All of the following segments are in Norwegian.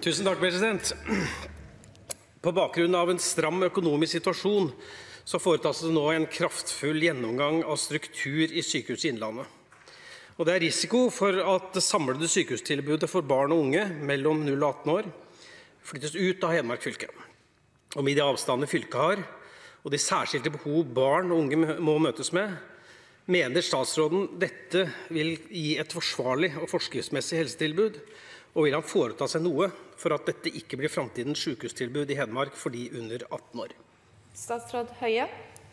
Tusen takk, president. På bakgrunn av en stram økonomisk situasjon så foretas det nå en kraftfull gjennomgang av struktur i Sykehuset Innlandet. Og det er risiko for at det samlede sykehustilbudet for barn og unge mellom 0 og 18 år flyttes ut av Hedmark fylke. Og med de avstandene fylket har, og de særskilte behov barn og unge må møtes med, mener statsråden dette vil gi et forsvarlig og forskriftsmessig helsetilbud, og vil han foreta seg noe for at dette ikke blir fremtidens sykehustilbud i Hedmark for de under 18 år? Statsråd Høie.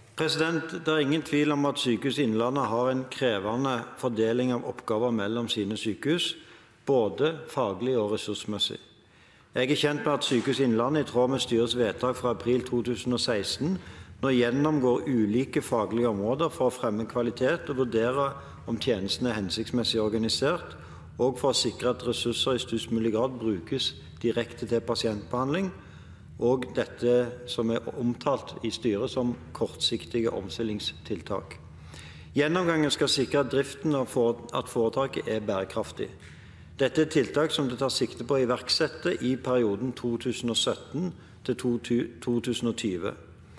Det er ingen tvil om at Sykehuset Innlandet har en krevende fordeling av oppgaver mellom sine sykehus, både faglig og ressursmessig. Jeg er kjent med at Sykehuset Innlandet i tråd med styrets vedtak fra april 2016 nå gjennomgår ulike faglige områder for å fremme kvalitet og vurdere om tjenestene er hensiktsmessig organisert, og for å sikre at ressurser i størst mulig grad brukes direkte til pasientbehandling, og dette som er omtalt i styret som kortsiktige omstillingstiltak. Gjennomgangen skal sikre at driften av foretaket er bærekraftig. Dette er tiltak som det tar sikte på å iverksette i perioden 2017 til 2020.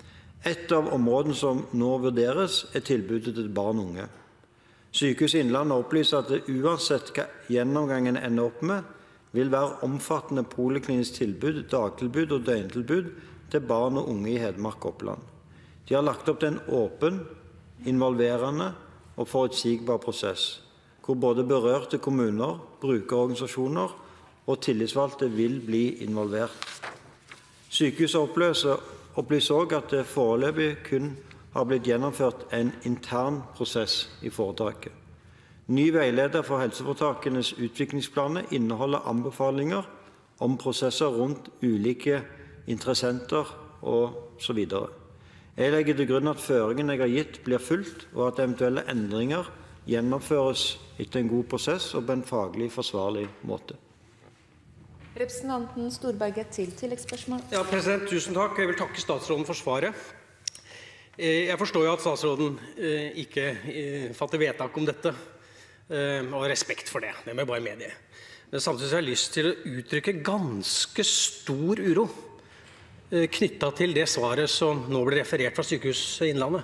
Et av områdene som nå vurderes, er tilbudet til barn og unge. Sykehuset Innlandet opplyser at det uansett hva gjennomgangen ender opp med, vil være omfattende poliklinisk tilbud, dagtilbud og døgntilbud til barn og unge i Hedmark og Oppland. De har lagt opp til en åpen, involverende og forutsigbar prosess, hvor både berørte kommuner, brukerorganisasjoner og tillitsvalgte vil bli involvert. Sykehuset opplyser også at det foreløpig kun har blitt gjennomført en intern prosess i foretaket. Ny veileder for helseforetakenes utviklingsplaner inneholder anbefalinger om prosesser rundt ulike interessenter osv. Jeg legger til grunn at føringen jeg har gitt blir fulgt, og at eventuelle endringer gjennomføres etter en god prosess og på en faglig forsvarlig måte. Representanten Storberget til tilleggsspørsmål. Ja, president, tusen takk. Jeg vil takke statsråden for svaret. Jeg forstår jo at statsråden ikke fatter vedtak om dette, og respekt for det. Det må jeg bare medgi. Men samtidig har jeg lyst til å uttrykke ganske stor uro knyttet til det svaret som nå ble referert fra Sykehuset Innlandet,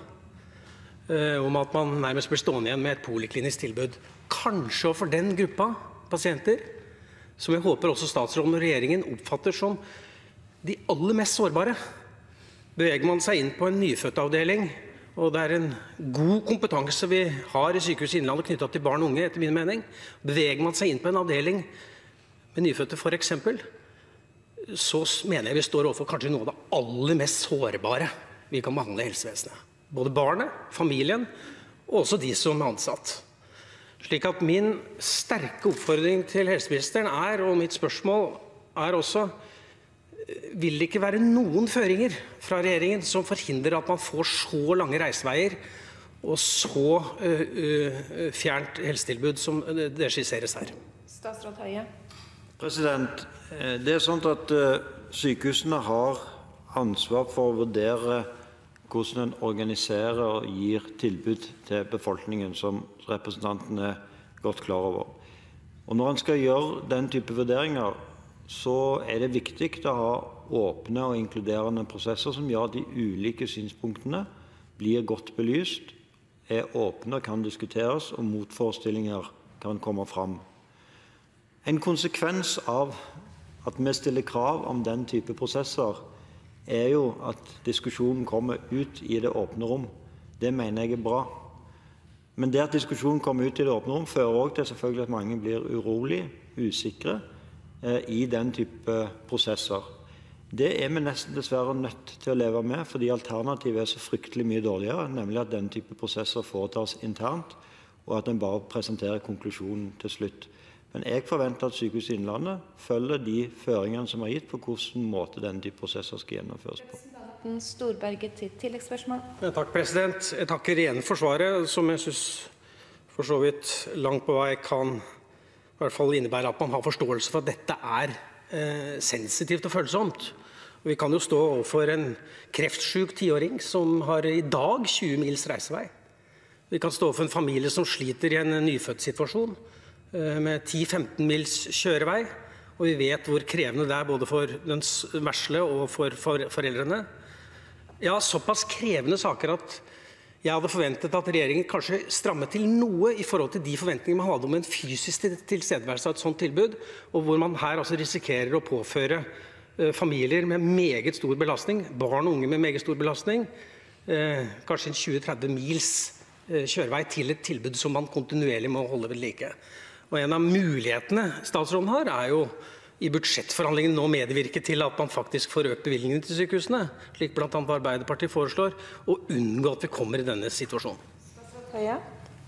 om at man nærmest blir stående igjen med et poliklinisk tilbud. Kanskje for den gruppa pasienter, som jeg håper også statsråden og regjeringen oppfatter som de aller mest sårbare. Beveger man seg inn på en nyfødtavdeling, og det er en god kompetanse vi har i Sykehuset Innlandet knyttet til barn og unge, etter min mening. Beveger man seg inn på en avdeling med nyfødte for eksempel, så mener jeg vi står overfor kanskje noe av det aller mest sårbare vi kan behandle i helsevesenet. Både barnet, familien, og også de som er ansatt. Slik at min sterke oppfordring til helseministeren er, og mitt spørsmål er også, vil det ikke være noen føringer fra regjeringen som forhindrer at man får så lange reiseveier og så fjernt helsetilbud som det skisseres her? Statsråd Høie. Det er sånn at sykehusene har ansvar for å vurdere hvordan en organiserer og gir tilbud til befolkningen, som representanten er godt klar over. Og når en skal gjøre den type vurderinger, så er det viktig å ha åpne og inkluderende prosesser som gjør at de ulike synspunktene blir godt belyst, er åpne og kan diskuteres, og motforestillinger kan komme fram. En konsekvens av at vi stiller krav om den type prosesser, er jo at diskusjonen kommer ut i det åpne rom. Det mener jeg er bra. Men det at diskusjonen kommer ut i det åpne rom, fører også til selvfølgelig at mange blir urolige, usikre, i den type prosesser. Det er vi nesten dessverre nødt til å leve med, fordi alternativet er så fryktelig mye dårligere, nemlig at den type prosesser foretas internt, og at en bare presenterer konklusjonen til slutt. Men jeg forventer at Sykehuset Innlandet følger de føringene som er gitt på hvordan måte den type prosesser skal gjennomføres på. Representanten Storberget til tilleggsspørsmål. Ja, takk, president. Jeg takker igjen for svaret, som jeg synes for så vidt langt på vei kan i hvert fall innebære at man har forståelse for at dette er sensitivt og følsomt. Og vi kan jo stå overfor en kreftsyk 10-åring som har i dag 20 mils reisevei. Vi kan stå overfor en familie som sliter i en nyfødt situasjon med 10-15 mils kjørevei, og vi vet hvor krevende det både for den vesle og for foreldrene. Ja, såpass krevende saker at jeg hadde forventet at regjeringen kanskje strammet til noe i forhold til de forventningene man hadde om en fysisk tilstedeværelse av et sånt tilbud, og hvor man her risikerer å påføre familier med meget stor belastning, barn og unge med meget stor belastning, kanskje en 20-30 mils kjørevei til et tilbud som man kontinuerlig må holde ved like. Og en av mulighetene statsråden har, jo i budsjettforhandlingene nå medvirke til at man faktisk får økt bevilgningene til sykehusene, slik blant annet Arbeiderpartiet foreslår, og unngå at vi kommer i denne situasjonen. Statsråd Høie.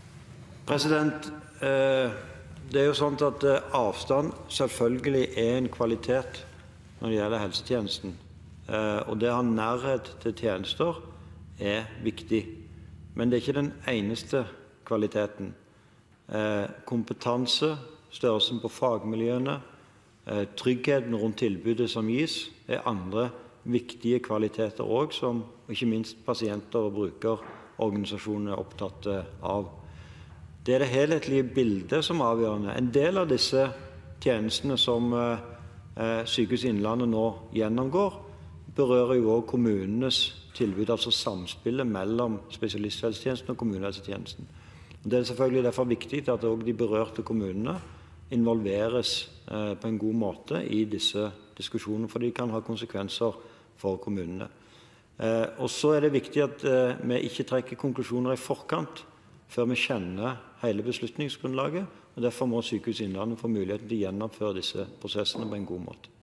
Det jo sånn at avstand selvfølgelig en kvalitet når det gjelder helsetjenesten, og det å ha nærhet til tjenester viktig. Men det ikke den eneste kvaliteten. Kompetanse, størrelsen på fagmiljøene, tryggheten rundt tilbudet som gis, andre viktige kvaliteter også, som ikke minst pasienter og brukerorganisasjoner opptatt av. Det det helhetlige bildet som avgjørende. En del av disse tjenestene som Sykehuset Innlandet nå gjennomgår, berører jo også kommunenes tilbud, altså samspillet mellom spesialisthelsetjenesten og kommunehelsetjenesten. Det selvfølgelig derfor viktig at også de berørte kommunene involveres på en god måte i disse diskusjonene, for de kan ha konsekvenser for kommunene. Og så det viktig at vi ikke trekker konklusjoner i forkant før vi kjenner hele beslutningsgrunnlaget, og derfor må Sykehuset Innlandet få muligheten til å gjennomføre disse prosessene på en god måte.